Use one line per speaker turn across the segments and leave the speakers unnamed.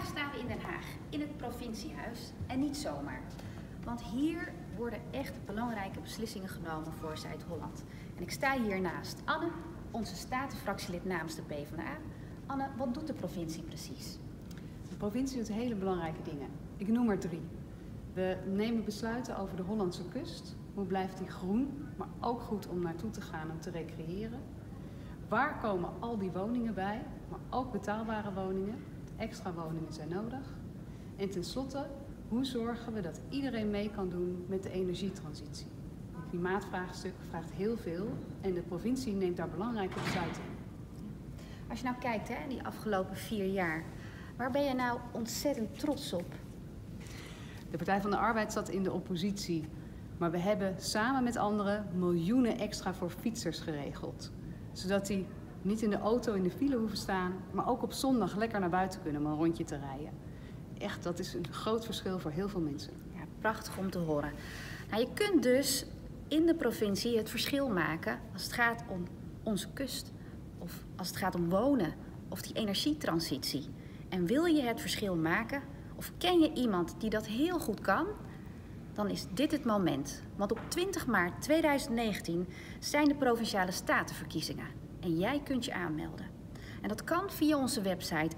Vandaag staan we in Den Haag, in het provinciehuis en niet zomaar. Want hier worden echt belangrijke beslissingen genomen voor Zuid-Holland. En ik sta hier naast Anne, onze statenfractielid namens de PvdA. Anne, wat doet de provincie precies?
De provincie doet hele belangrijke dingen. Ik noem er 3. We nemen besluiten over de Hollandse kust. Hoe blijft die groen, maar ook goed om naartoe te gaan en te recreëren? Waar komen al die woningen bij, maar ook betaalbare woningen? Extra woningen zijn nodig. En tenslotte, hoe zorgen we dat iedereen mee kan doen met de energietransitie? Het klimaatvraagstuk vraagt heel veel en de provincie neemt daar belangrijke besluiten in.
Als je nou kijkt, hè, die afgelopen 4 jaar, waar ben je nou ontzettend trots op?
De Partij van de Arbeid zat in de oppositie, maar we hebben samen met anderen miljoenen extra voor fietsers geregeld. Zodat die niet in de auto in de file hoeven staan, maar ook op zondag lekker naar buiten kunnen om een rondje te rijden. Echt, dat is een groot verschil voor heel veel mensen.
Ja, prachtig om te horen. Nou, je kunt dus in de provincie het verschil maken als het gaat om onze kust. Of als het gaat om wonen of die energietransitie. En wil je het verschil maken of ken je iemand die dat heel goed kan? Dan is dit het moment. Want op 20 maart 2019 zijn de Provinciale Statenverkiezingen. En jij kunt je aanmelden. En dat kan via onze website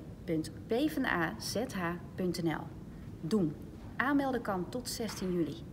www.pvdazh.nl. Doen. Aanmelden kan tot 16 juli.